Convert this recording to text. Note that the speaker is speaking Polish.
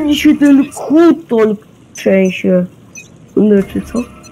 mi się ten kuton trzęsie. No czy co?